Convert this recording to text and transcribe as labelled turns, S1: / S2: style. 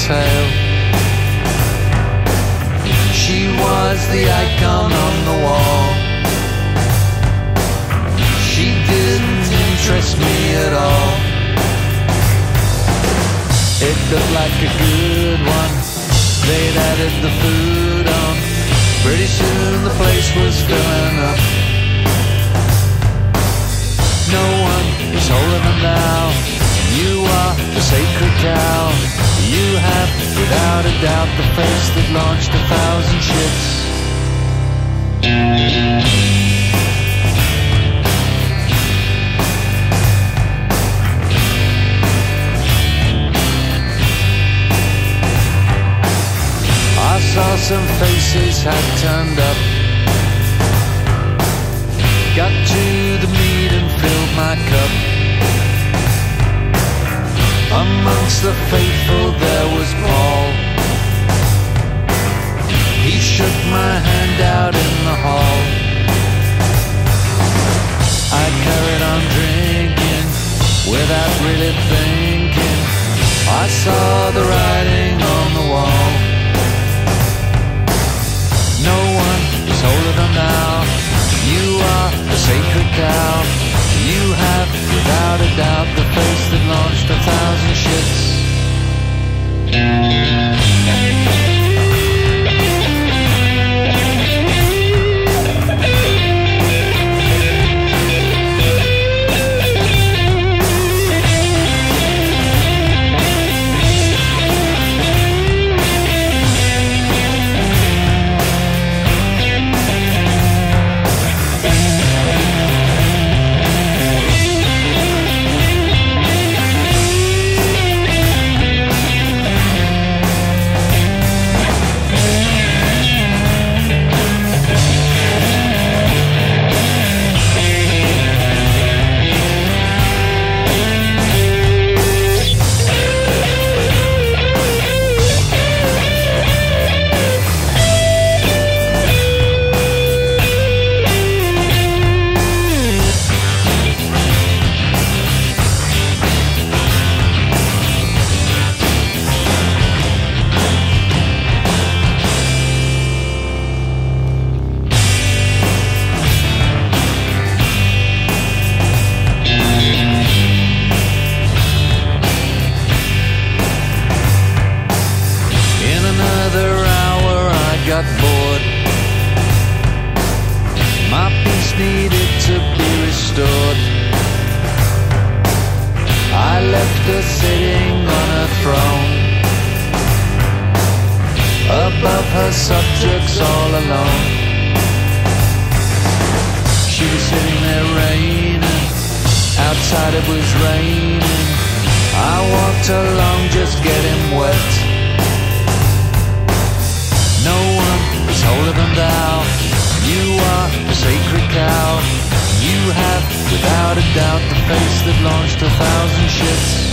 S1: tale. She was the icon on the wall. She didn't interest me at all. It looked like a good one. They'd added the food on. Pretty soon the place was filling up. No one is holding them now. You are the sacred cow. You have, without a doubt, the face that launched 1,000 ships. I saw some faces had turned up. Got to the meat and filled my cup. Amongst the faithful there was Paul. He shook my hand out in the hall. I carried on drinking without really thinking. I saw the writing on the wall. No one is holding them now. You are the sacred cow. You have, without a doubt, the face that launched 1,000 ships. Got bored. My peace needed to be restored. I left her sitting on a throne, above her subjects all alone. She was sitting there raining, outside it was raining. I walked along just getting wet. No one is holding them down. You are the sacred cow. You have, without a doubt, the face that launched 1,000 ships.